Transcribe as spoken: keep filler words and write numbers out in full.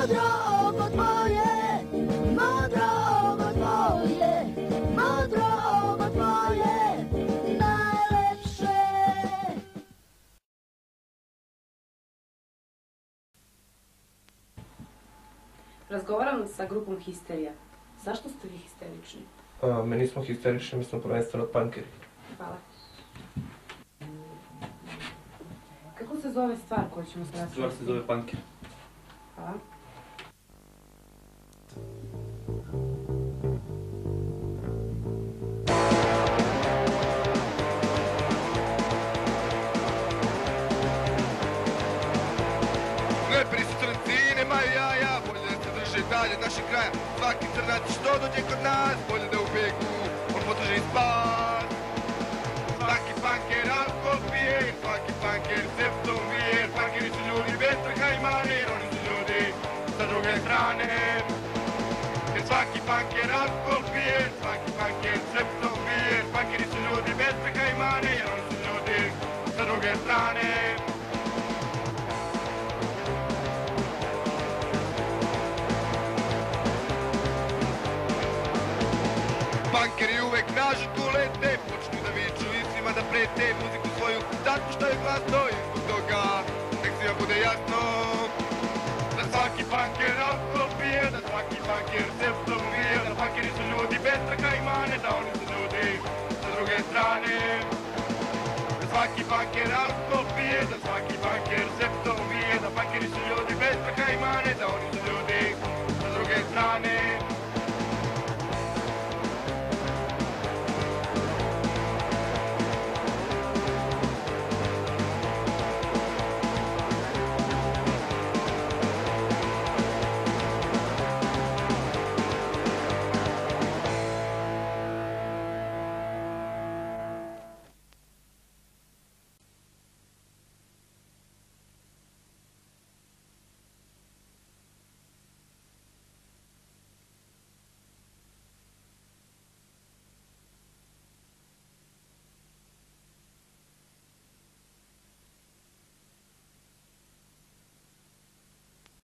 modro oko tvoje, modro oko tvoje, modro oko tvoje, najlepše. Razgovaram sa grupom Histerija. Zašto ste vi histerični? A, mi nismo histerični, mi smo prvenstveno punkeri. Hvala. Kako se zove stvar koju ćemo se raspraviti? Stvar se zove punker. Hvala. Reperi su crnci, nemaju jaja, bolje da se drže dalje od našeg kraja. Svaki crnac što dođe kod nas, bolje da ubegu, on potraže i spas. Svaki punker alkohol pije, svaki punker septom vije. Punkeri su ljudi bez straha i mane, oni su ljudi sa druge strane. Jer svaki punker alkohol pije, svaki punker septom vije. Punkeri su ljudi bez straha i mane, oni su ljudi sa druge strane. Punkeri uvek na žrtvu lete, počnu da viču i svima da prete muziku svoju, zato što je glasno i zbog toga nek svima bude jasno da svaki punker alkohol pije, da svaki punker septom vije, da punkeri su ljudi bez straha i mane, da oni su ljudi sa druge strane. Da svaki punker alkohol pije, da svaki